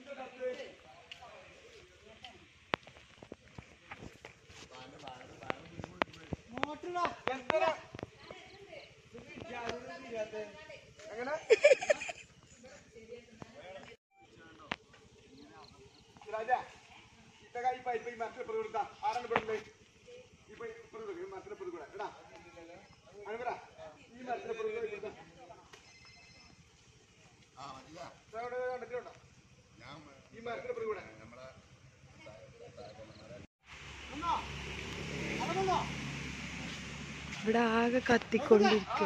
ഇവിടെ ആകെ കത്തിക്കൊണ്ടിരിക്കുക.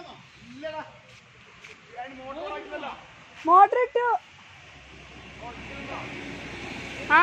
മോട്ടർ ഇട്ടു. ആ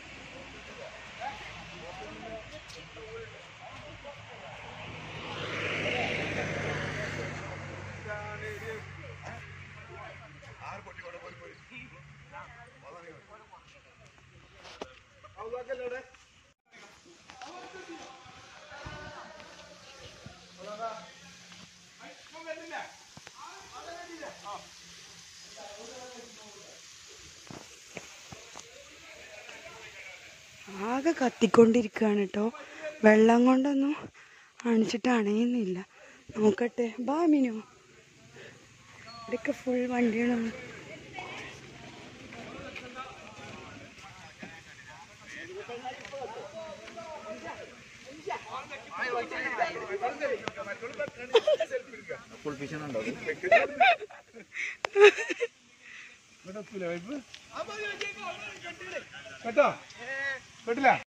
ആകെ കത്തിക്കൊണ്ടിരിക്കുകയാണ് കേട്ടോ. വെള്ളം കൊണ്ടൊന്നും അണിച്ചിട്ട് അണയുന്നില്ല. നോക്കട്ടെ. ബാ മിനു. ഇവിടെയൊക്കെ ഫുൾ വണ്ടിയാണ്. കേട്ടോ കേട്ടില്ല.